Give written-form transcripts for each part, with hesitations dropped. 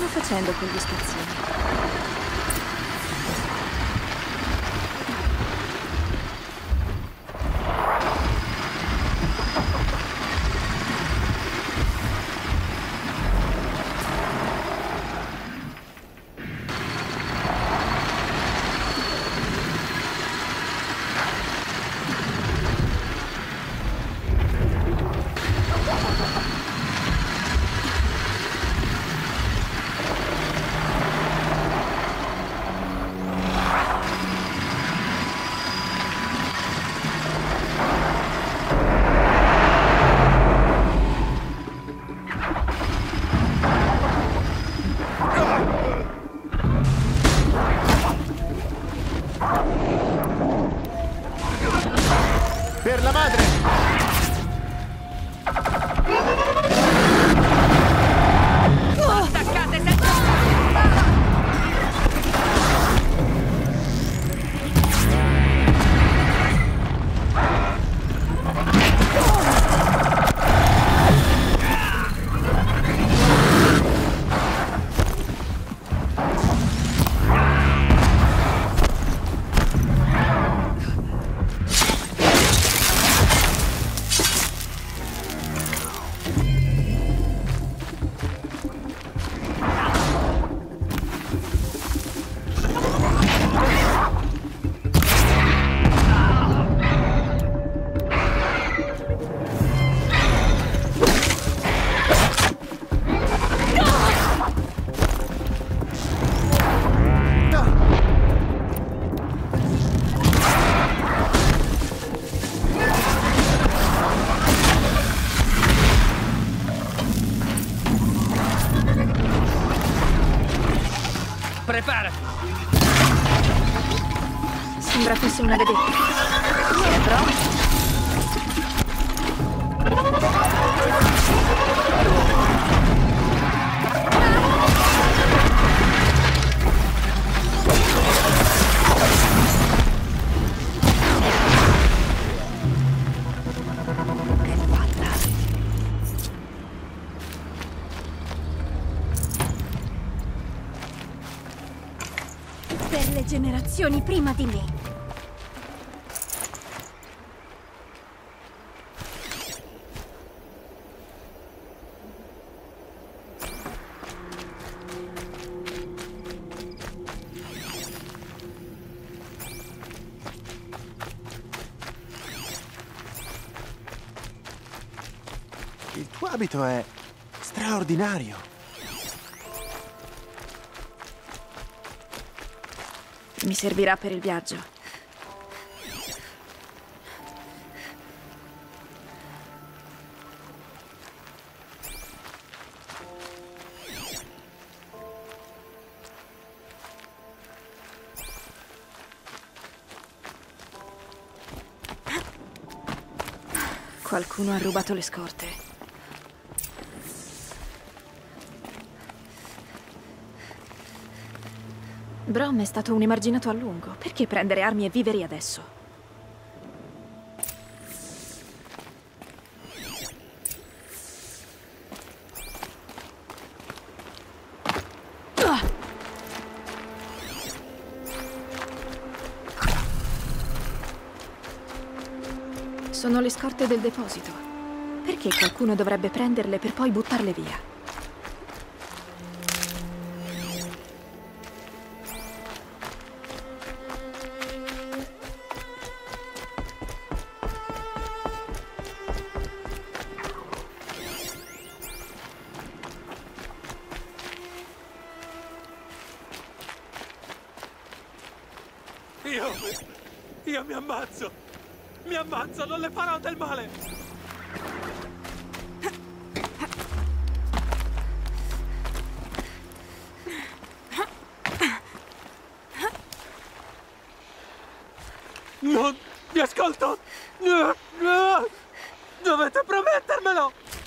stanno facendo quegli spazzini? Per la madre! Attaccate senza... Preparati! Sembra fosse una vedetta. Bro? Che palla! Per le generazioni prima di me. Il tuo abito è straordinario. Mi servirà per il viaggio. Qualcuno ha rubato le scorte. Brom è stato un emarginato a lungo. Perché prendere armi e viveri adesso? Sono le scorte del deposito. Perché qualcuno dovrebbe prenderle per poi buttarle via? Io mi ammazzo! Mi ammazzo, non le farò del male! Non mi ascolto! Dovete promettermelo!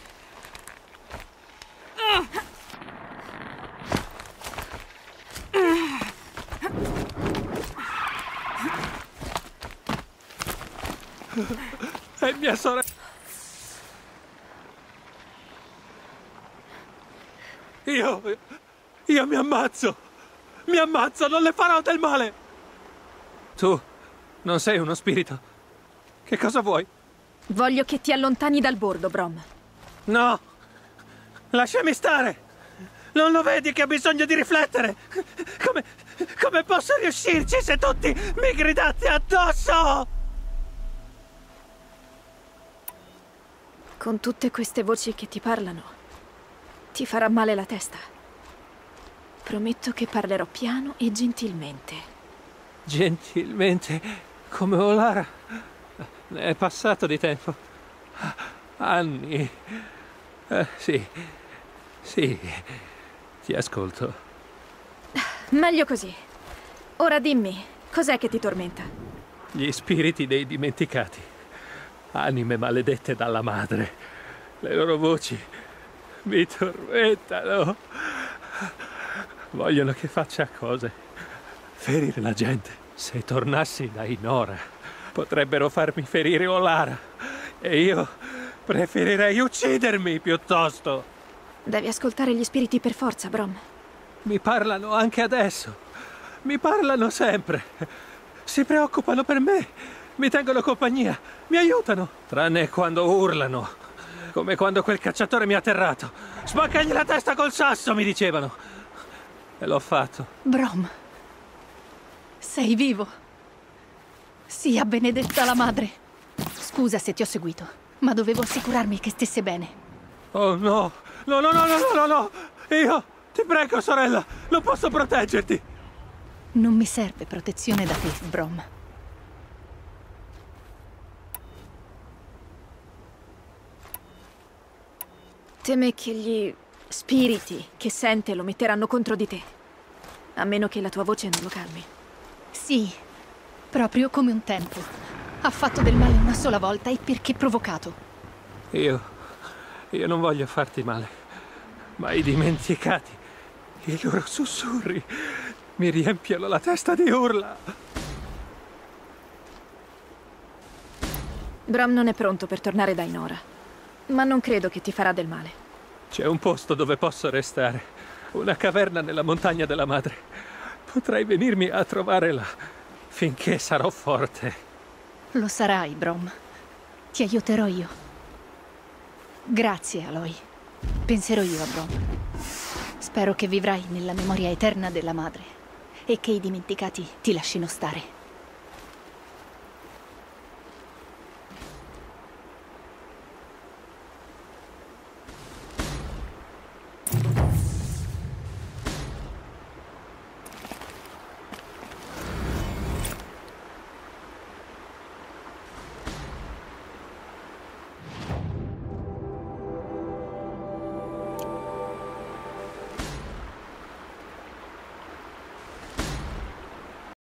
È mia sorella! Io mi ammazzo! Mi ammazzo, non le farò del male! Tu non sei uno spirito. Che cosa vuoi? Voglio che ti allontani dal bordo, Brom. No! Lasciami stare! Non lo vedi che ho bisogno di riflettere? Come posso riuscirci se tutti mi gridate addosso? Con tutte queste voci che ti parlano, ti farà male la testa. Prometto che parlerò piano e gentilmente. Gentilmente, come Olara. Ne è passato di tempo. Anni. Sì, ti ascolto. Meglio così. Ora dimmi, cos'è che ti tormenta? Gli spiriti dei dimenticati. Anime maledette dalla madre. Le loro voci mi tormentano. Vogliono che faccia cose. Ferire la gente. Se tornassi da Inora, potrebbero farmi ferire Olara. E io preferirei uccidermi piuttosto. Devi ascoltare gli spiriti per forza, Brom. Mi parlano anche adesso. Mi parlano sempre. Si preoccupano per me. Mi tengono compagnia. Mi aiutano. Tranne quando urlano. Come quando quel cacciatore mi ha atterrato. Spaccagli la testa col sasso, mi dicevano. E l'ho fatto. Brom. Sei vivo. Sia benedetta la madre. Scusa se ti ho seguito, ma dovevo assicurarmi che stesse bene. Oh no! No! Io, ti prego, sorella, non posso proteggerti! Non mi serve protezione da te, Brom. Teme che gli spiriti che sente lo metteranno contro di te. A meno che la tua voce non lo calmi. Sì, proprio come un tempo. Ha fatto del male una sola volta e perché provocato. Io non voglio farti male, ma i dimenticati, i loro sussurri, mi riempiono la testa di urla. Brom non è pronto per tornare da Inora, ma non credo che ti farà del male. C'è un posto dove posso restare, una caverna nella montagna della madre. Potrei venirmi a trovare là, finché sarò forte. Lo sarai, Brom. Ti aiuterò io. Grazie, Aloy. Penserò io a Brom. Spero che vivrai nella memoria eterna della madre e che i dimenticati ti lascino stare.